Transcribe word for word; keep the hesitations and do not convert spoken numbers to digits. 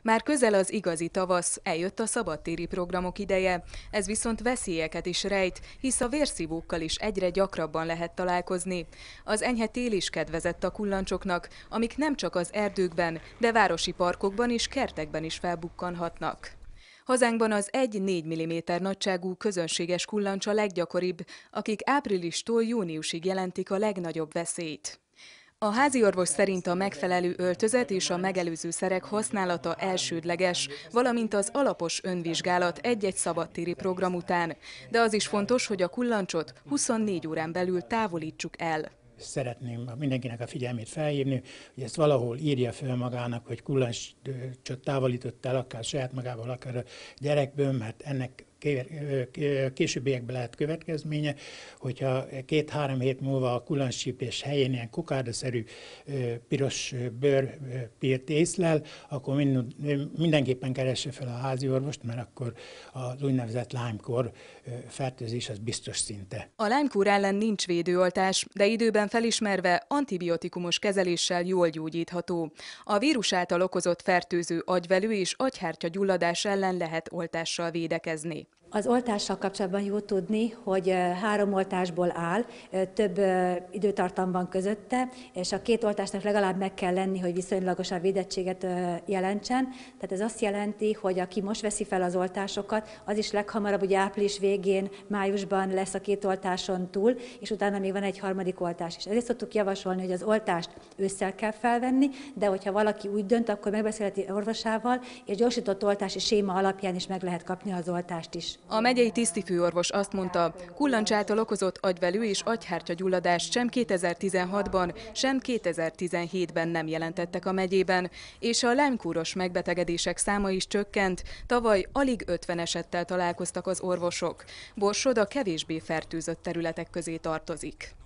Már közel az igazi tavasz, eljött a szabadtéri programok ideje. Ez viszont veszélyeket is rejt, hisz a vérszívókkal is egyre gyakrabban lehet találkozni. Az enyhe tél is kedvezett a kullancsoknak, amik nem csak az erdőkben, de városi parkokban és kertekben is felbukkanhatnak. Hazánkban az egy-négy milliméter nagyságú közönséges kullancs a leggyakoribb, akik áprilistól júniusig jelentik a legnagyobb veszélyt. A háziorvos szerint a megfelelő öltözet és a megelőző szerek használata elsődleges, valamint az alapos önvizsgálat egy-egy szabadtéri program után. De az is fontos, hogy a kullancsot huszonnégy órán belül távolítsuk el. Szeretném mindenkinek a figyelmét felhívni, hogy ezt valahol írja fel magának, hogy kullancsot távolított el, akár saját magával, akár a gyerekből, mert ennek későbbiekben lehet következménye, hogyha két-három hét múlva a kullancscsípés helyén ilyen kokárdaszerű piros bőrpírt észlel, akkor mindenképpen keresse fel a háziorvost, mert akkor az úgynevezett Lyme-kór fertőzés az biztos szinte. A Lyme-kór ellen nincs védőoltás, de időben felismerve antibiotikumos kezeléssel jól gyógyítható. A vírus által okozott fertőző agyvelő és agyhártya gyulladás ellen lehet oltással védekezni. Az oltással kapcsolatban jó tudni, hogy három oltásból áll, több időtartamban közötte, és a két oltásnak legalább meg kell lenni, hogy viszonylagosabb védettséget jelentsen. Tehát ez azt jelenti, hogy aki most veszi fel az oltásokat, az is leghamarabb, ugye április végén, májusban lesz a két oltáson túl, és utána még van egy harmadik oltás is. Ezért szoktuk javasolni, hogy az oltást ősszel kell felvenni, de hogyha valaki úgy dönt, akkor megbeszélheti orvosával, és gyorsított oltási séma alapján is meg lehet kapni az oltást is. A megyei tisztifőorvos azt mondta, kullancs által okozott agyvelő és agyhártya gyulladást sem kétezer-tizenhatban, sem kétezer-tizenhétben nem jelentettek a megyében, és a Lyme-kóros megbetegedések száma is csökkent, tavaly alig ötven esettel találkoztak az orvosok. Borsod a kevésbé fertőzött területek közé tartozik.